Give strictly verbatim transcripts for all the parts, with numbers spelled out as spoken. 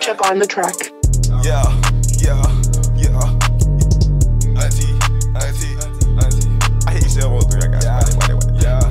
Chip on the track. Yeah, yeah, yeah. Auntie, auntie, auntie. I hate you say one, three. I got yeah, wait, wait, wait. Yeah.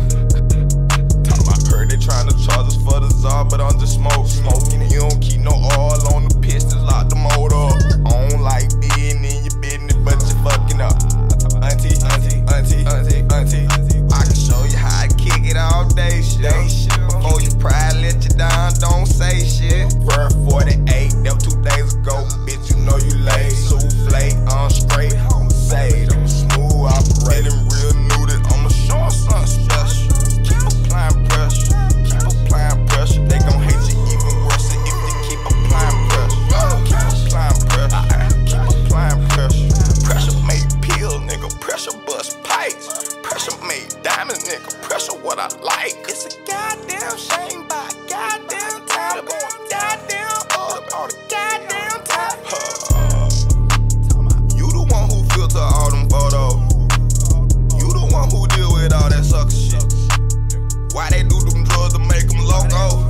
Talk about her, they trying to charge us for the czar, but I'm just smoke, smoking. You don't keep no oil on the pistons, lock the motor up. I don't like being in your business, but you fucking up. Auntie, auntie, auntie, auntie, auntie. I can show you how to kick it all day, shit. Before your pride let you down, don't say shit. Ver forty-eight, them two days ago, bitch, you know you late. Souffle, I'm straight, I'm saved, I'm smooth operating, real nuded. I'ma show something special. Keep applying pressure, keep applying pressure. They gon' hate you even worse if you keep applying pressure. Keep applying pressure, keep applying pressure. Pressure made pills, nigga. Pressure bust pipes. Pressure made diamonds, nigga. Pressure what I like. It's a goddamn shame by goddamn time. Goddamn up all the goddamn time. Uh, you the one who filter all them photos. You the one who deal with all that sucker shit. Why they do them drugs to make them loco?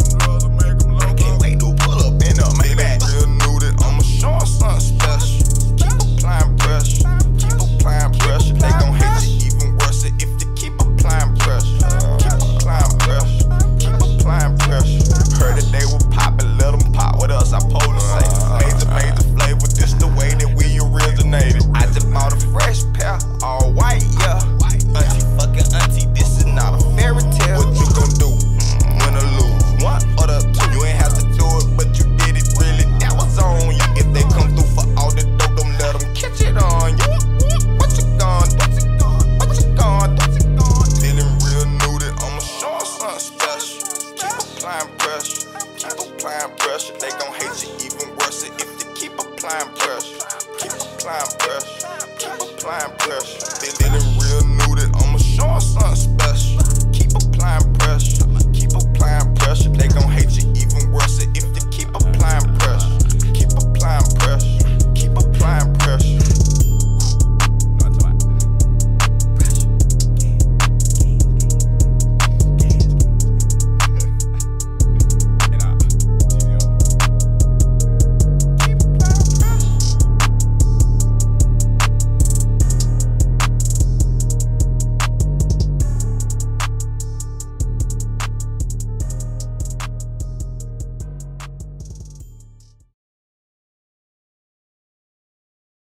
I can't wait to pull up in a Maybach. Real nuded, I'ma show something special. Keep applying pressure, keep applying pressure. They gon' hate you even worse if you keep applying pressure. Keep applying pressure, keep applying pressure. Heard that they were poppin', let them pop. What else I supposed to say? Major, major flavor, this the way that we originated. I just bought a fresh pair, all white, yeah. Auntie, fucking auntie, this is not a fairy tale. What you gon' do? Win or lose? One or the two? You ain't have to do it, but you did it really. That was on you. If they come through for all the dope, don't let them catch it on you. What you gon' do? What you gon' do? Feeling real nuded, I'ma show something special. Keep applying pressure, keep applying pressure. They gon' hate you even worse if you keep applying pressure. Keep applying pressure, keep applying pressure. Feeling real nuded, I'ma show something special.